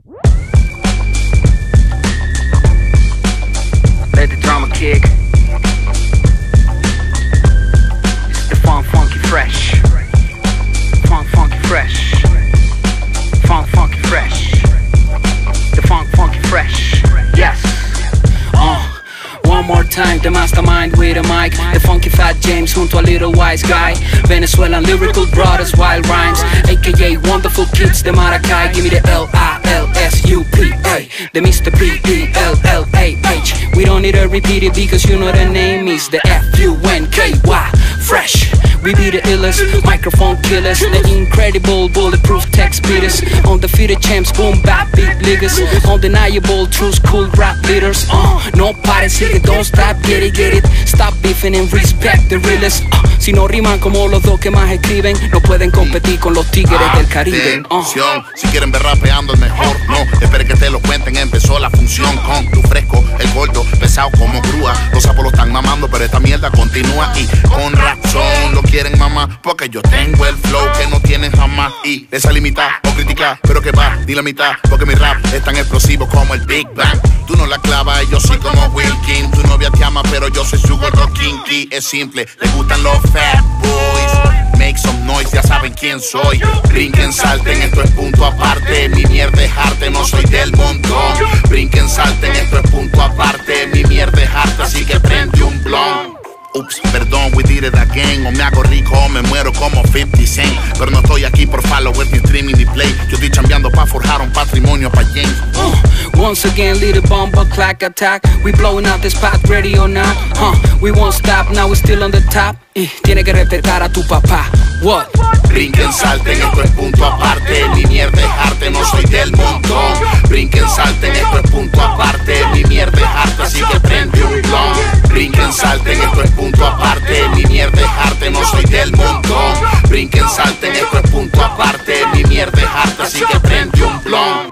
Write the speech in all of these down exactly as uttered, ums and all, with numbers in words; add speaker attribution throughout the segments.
Speaker 1: Let the drama kick. It's the funk, funky, fresh. Funk, funky, fresh. Funk, funky, fresh. The funk, funky, fresh. Yes. Uh. One more time, the mastermind with a mic. The funky fat James junto a little wise guy. Venezuelan lyrical brothers, wild rhymes, aka wonderful kids de Maracay. Give me the L I L S U P A, the Mister P E L L A H. We don't need to repeat it because you know the name is the F U N K Y. Fresh, we be the illest, microphone killers, the incredible bulletproof text beaters, undefeated champs, boom bap beat leaguers, undeniable true school rap leaders. Uh, no pares, sigue, don't stop, get it, get it. Stop beefing and respect the realest. Uh, si no riman como los dos que más escriben, no pueden competir con los tigres del Caribe. Uh.
Speaker 2: Si quieren ver rapeando el mejor, no, espere que te lo cuenten. Empezó la función con tu fresco, el gordo, pesado como grúa. Los sapos lo están mamando, pero esta mierda continúa y con razón lo quieren mamá, porque yo tengo el flow que no tienen jamás. Y esa limita o criticar, pero que va, di la mitad, porque mi rap es tan explosivo como el Big Bang. Tú no la clavas y yo soy como Wilkin. Tu novia te ama, pero yo soy su gordo kinky. Es simple, le gustan los fat boys. Make some noise, ya saben quién soy. Brinquen, salten, esto es punto aparte. Mi mierda es arte, no soy del montón. Brinquen, salten, esto es punto aparte. Mi mierda es arte, así que prende un blon. Ups, perdón, we did it again. O me hago rico o me muero como fifty cent. Pero no estoy aquí por followers, ni streaming, ni play. Yo estoy chambeando pa' forjar un patrimonio pa' James.
Speaker 1: uh, Once again, little bomba clack attack. We blowing out this spot, ready or not. uh, We won't stop, now we're still on the top. Y tiene que respetar a tu papá. What?
Speaker 2: Brinquen, salten, esto es punto aparte. Mi mierda es arte, no soy del montón. Brinquen, salten, esto es punto aparte. Mi mierda es arte, así que prende un blon. Brinquen, salten, esto es punto aparte. Mi mierda es arte, no soy del montón. Brinquen, salten, esto es punto aparte. Mi mierda es arte, así que prende un blon.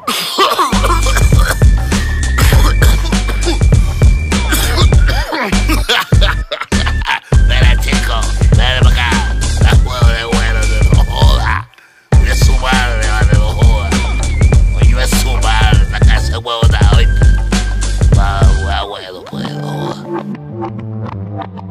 Speaker 3: Dale, chico, dale para acá. La juego de bueno, no joda. Es su madre, vale, no joda. Coño, es su madre, para acá ese huevo está ahorita. Va, bueno, pues, no joda.